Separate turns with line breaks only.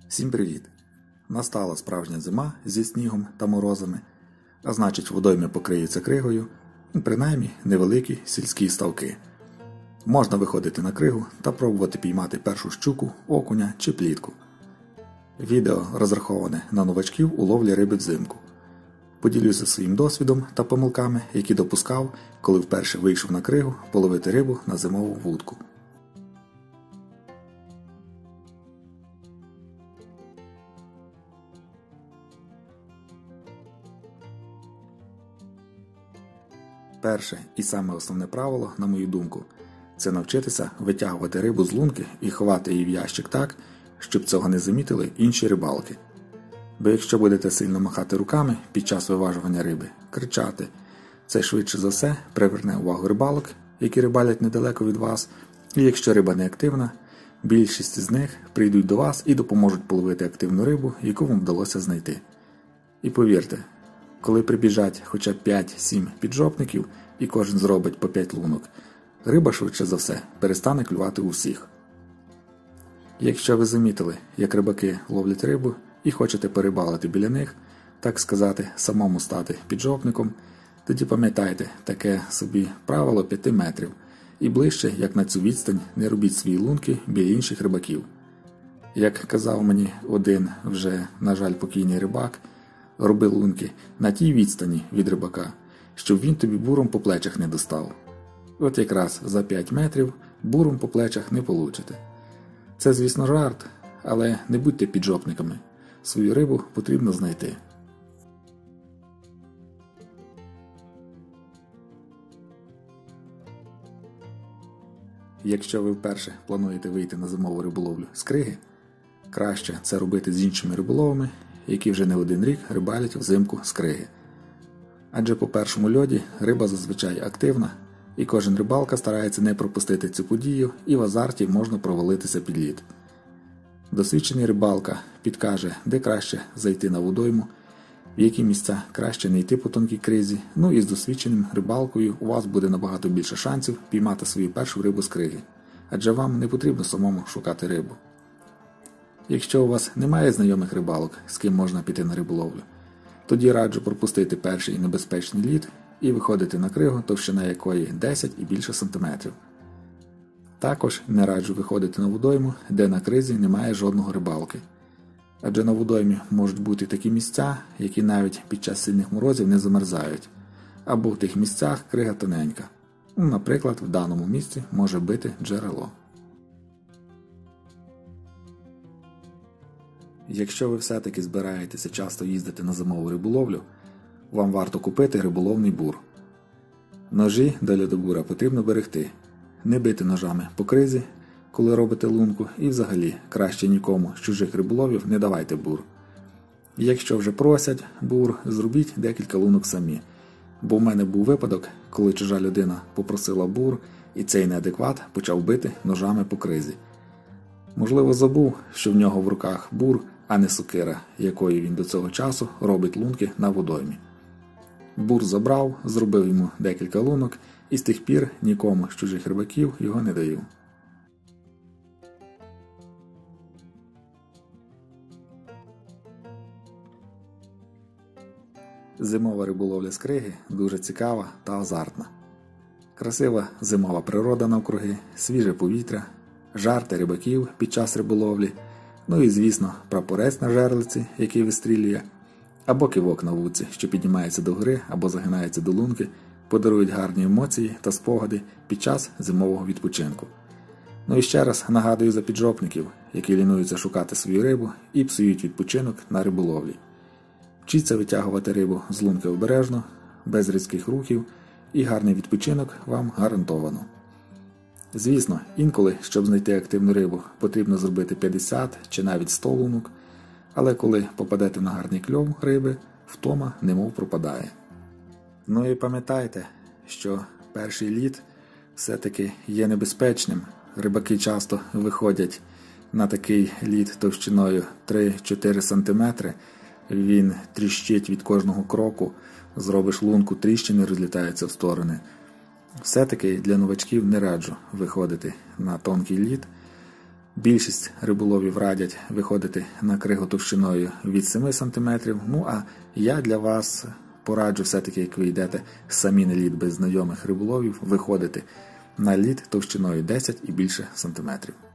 Всім привіт! Настала справжня зима зі снігом та морозами, а значить водойми покриються кригою, принаймні невеликі сільські ставки. Можна виходити на кригу та пробувати піймати першу щуку, окуня чи плітку. Відео розраховане на новачків у ловлі риби взимку. Поділюся своїм досвідом та помилками, які допускав, коли вперше вийшов на кригу половити рибу на зимову вудку. Перше і саме основне правило, на мою думку, це навчитися витягувати рибу з лунки і ховати її в ящик так, щоб цього не замітили інші рибалки. Бо якщо будете сильно махати руками під час виважування риби, кричати, це швидше за все приверне увагу рибалок, які рибалять недалеко від вас, і якщо риба не активна, більшість з них прийдуть до вас і допоможуть половити активну рибу, яку вам вдалося знайти. І повірте, коли прибіжать хоча б 5-7 піджопників і кожен зробить по 5 лунок, риба швидше за все перестане клювати у всіх. Якщо ви замітили, як рибаки ловлять рибу і хочете порибалити біля них, так сказати, самому стати піджопником, тоді пам'ятайте таке собі правило 5 метрів і ближче, як на цю відстань, не робіть свої лунки біля інших рибаків. Як казав мені один вже, на жаль, покійний рибак, роби лунки на тій відстані від рибака, щоб він тобі буром по плечах не достав. От якраз за 5 метрів буром по плечах не получите. Це, звісно, жарт, але не будьте піджопниками. Свою рибу потрібно знайти. Якщо ви вперше плануєте вийти на зимову риболовлю з криги, краще це робити з іншими риболовами, які вже не один рік рибалять взимку з криги. Адже по першому льоді риба зазвичай активна, і кожен рибалка старається не пропустити цю подію, і в азарті можна провалитися під лід. Досвідчений рибалка підкаже, де краще зайти на водойму, в які місця краще не йти по тонкій кризі, ну і з досвідченим рибалкою у вас буде набагато більше шансів піймати свою першу рибу з криги, адже вам не потрібно самому шукати рибу. Якщо у вас немає знайомих рибалок, з ким можна піти на риболовлю, тоді раджу пропустити перший небезпечний лід і виходити на кригу, товщина якої 10 і більше сантиметрів. Також не раджу виходити на водойму, де на кризі немає жодного рибалки. Адже на водоймі можуть бути такі місця, які навіть під час сильних морозів не замерзають. Або в тих місцях крига тоненька. Наприклад, в даному місці може бити джерело. Якщо ви все-таки збираєтеся часто їздити на зимову риболовлю, вам варто купити риболовний бур. Ножі до льодобура потрібно берегти. Не бити ножами по кризі, коли робите лунку, і взагалі краще нікому з чужих риболовів не давайте бур. Якщо вже просять бур, зробіть декілька лунок самі. Бо в мене був випадок, коли чужа людина попросила бур, і цей неадекват почав бити ножами по кризі. Можливо, забув, що в нього в руках бур, а не сокира, якою він до цього часу робить лунки на водоймі. Бур забрав, зробив йому декілька лунок, і з тих пір нікому з чужих рибаків його не даю. Зимова риболовля з криги дуже цікава та азартна. Красива зимова природа навкруги, свіже повітря, жарти рибаків під час риболовлі, ну і, звісно, прапорець на жерлиці, який вистрілює, або кивок на вудці, що піднімається до гори або загинається до лунки, подарують гарні емоції та спогади під час зимового відпочинку. Ну і ще раз нагадую за піджопників, які лінуються шукати свою рибу і псують відпочинок на риболовлі. Вчіться витягувати рибу з лунки обережно, без різких рухів, і гарний відпочинок вам гарантовано. Звісно, інколи, щоб знайти активну рибу, потрібно зробити 50 чи навіть 100 лунок, але коли попадете на гарний кльов риби, втома немов пропадає. Ну і пам'ятайте, що перший лід все-таки є небезпечним. Рибаки часто виходять на такий лід товщиною 3-4 см, він тріщить від кожного кроку, зробиш лунку, тріщини розлітаються в сторони. Все-таки для новачків не раджу виходити на тонкий лід, Більшість риболовів радять виходити на кригу товщиною від 7 см, ну а я для вас пораджу все-таки, як ви йдете самі на лід без знайомих риболовів, виходити на лід товщиною 10 і більше сантиметрів.